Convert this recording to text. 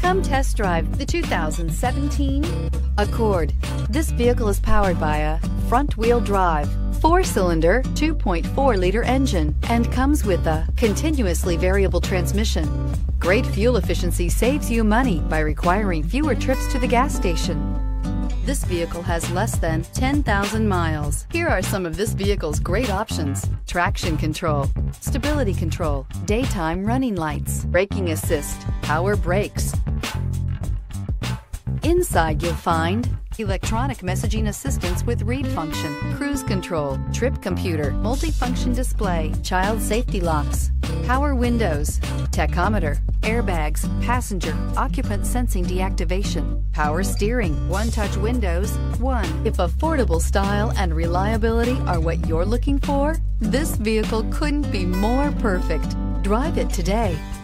Come test drive the 2017 Accord. This vehicle is powered by a front-wheel drive, 4-cylinder, 2.4-liter engine, and comes with a continuously variable transmission. Great fuel efficiency saves you money by requiring fewer trips to the gas station. This vehicle has less than 10,000 miles. Here are some of this vehicle's great options: traction control, stability control, daytime running lights, braking assist, power brakes. Inside you'll find electronic messaging assistance with read function, cruise control, trip computer, multifunction display, child safety locks, power windows, tachometer, airbags, passenger, occupant sensing deactivation, power steering, one-touch windows. If affordable style and reliability are what you're looking for, this vehicle couldn't be more perfect. Drive it today.